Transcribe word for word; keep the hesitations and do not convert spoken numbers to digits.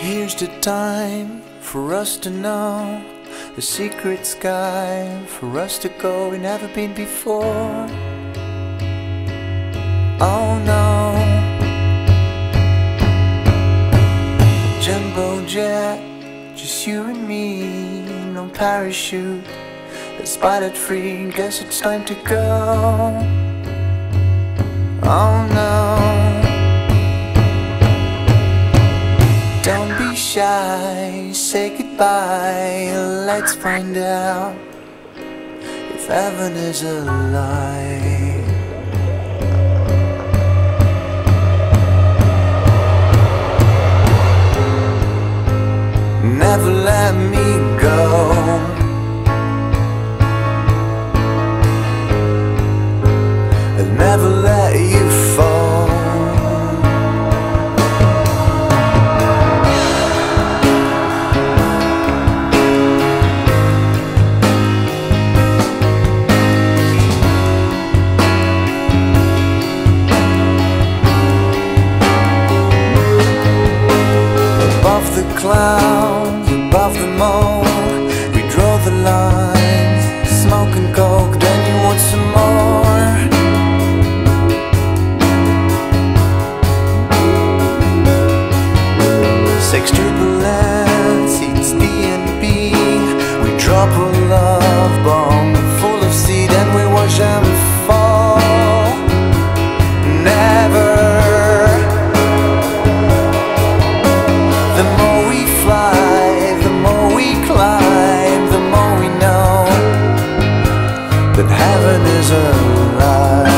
Here's the time for us to know the secret sky, for us to go we've never been before. Oh no, jumbo jet, just you and me, no parachute, spotted free, guess it's time to go. Oh no, don't be shy, say goodbye, let's find out if heaven is a lie. Never let me go, I'll never let you fall. Above the clouds, above the mold, we draw the lines, smoke and coke, then you want some more. Sextuplets, it's D and B. We drop a love bomb full of seed and we watch them fall. Never. The more we fly, the more we climb, the more we know that heaven is a lie.